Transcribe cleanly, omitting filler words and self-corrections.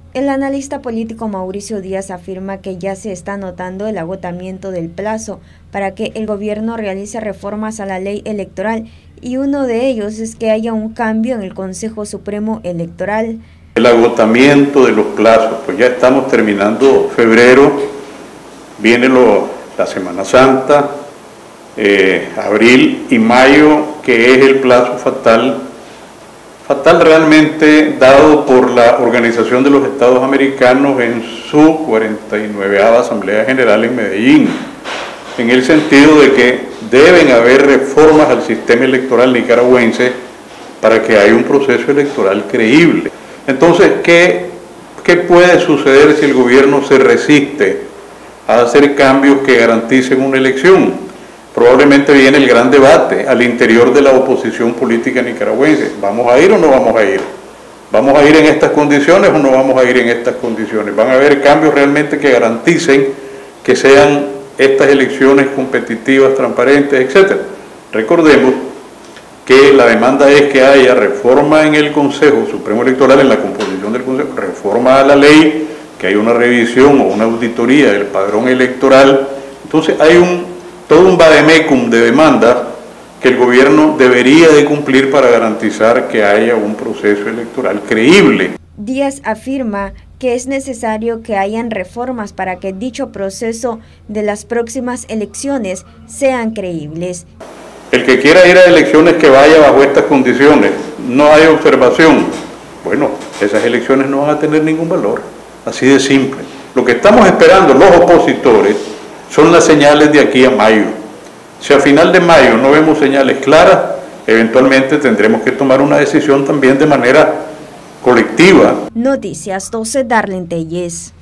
El analista político Mauricio Díaz afirma que ya se está notando el agotamiento del plazo para que el gobierno realice reformas a la ley electoral y uno de ellos es que haya un cambio en el Consejo Supremo Electoral. El agotamiento de los plazos, pues ya estamos terminando febrero, viene la Semana Santa, abril y mayo, que es el plazo fatal realmente dado por la Organización de los Estados Americanos en su 49ª Asamblea General en Medellín, en el sentido de que deben haber reformas al sistema electoral nicaragüense para que haya un proceso electoral creíble. Entonces, ¿qué puede suceder si el gobierno se resiste a hacer cambios que garanticen una elección? Probablemente viene el gran debate al interior de la oposición política nicaragüense. ¿Vamos a ir o no vamos a ir? ¿Vamos a ir en estas condiciones o no vamos a ir en estas condiciones? ¿Van a haber cambios realmente que garanticen que sean estas elecciones competitivas, transparentes, etcétera? Recordemos que la demanda es que haya reforma en el Consejo Supremo Electoral, en la composición del Consejo, reforma a la ley, que haya una revisión o una auditoría del padrón electoral. Entonces hay todo un vademecum de demandas que el gobierno debería de cumplir para garantizar que haya un proceso electoral creíble. Díaz afirma que es necesario que hayan reformas para que dicho proceso de las próximas elecciones sean creíbles. El que quiera ir a elecciones que vaya bajo estas condiciones, no hay observación, bueno, esas elecciones no van a tener ningún valor, así de simple. Lo que estamos esperando los opositores son las señales de aquí a mayo. Si a final de mayo no vemos señales claras, eventualmente tendremos que tomar una decisión también de manera colectiva. Noticias 12, Darlene Telles.